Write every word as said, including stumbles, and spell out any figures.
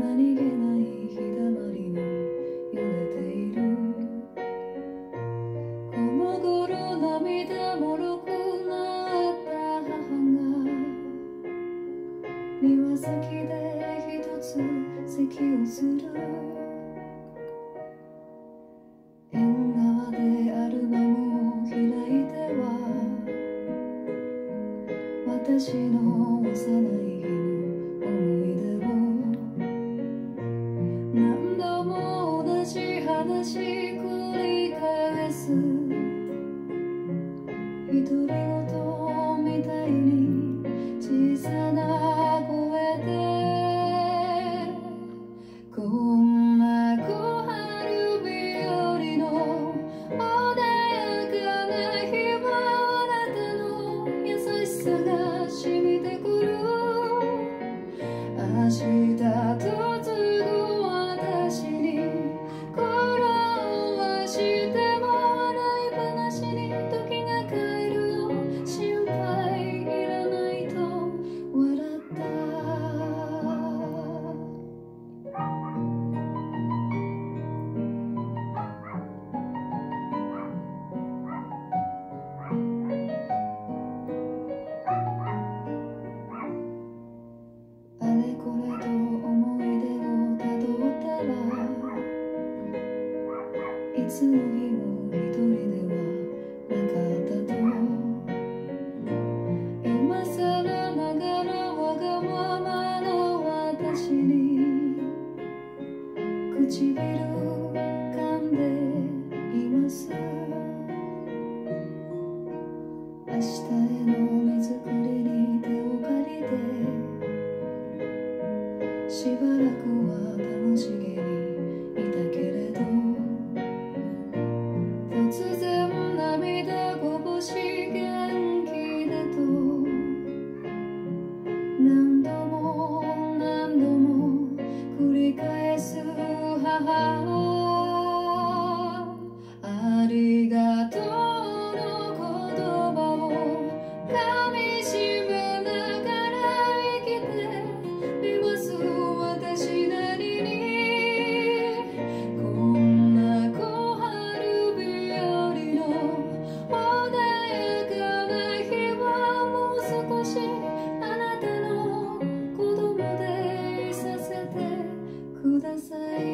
何気ない日だまりに揺れている。この頃涙もろくなった母が庭先で一つ咳をする。縁側でアルバムを開いては私の幼い日の思い出を何度も同じ話繰り返す。独り言みたいに小さな声でこんな小春日和の穏やかな日はあなたの優しさが染みてくる。明日と継ぐ私に苦労はしても笑い話に時が帰るよ。心配いらないと笑った。あれこれと思い出をたどったらいつの日も一人ではなかったと。今更ながらわがままの私に唇噛んでいます。明日への荷造りに手を借りてしばらくは楽しげにいたけれど突然涙こぼし元気でと何度も何度も繰り返す母。ありがとうの言葉を噛みしめながら生きています私なりに。こんな小春日和の穏やかな日はもう少しあなたの子供でいさせてください。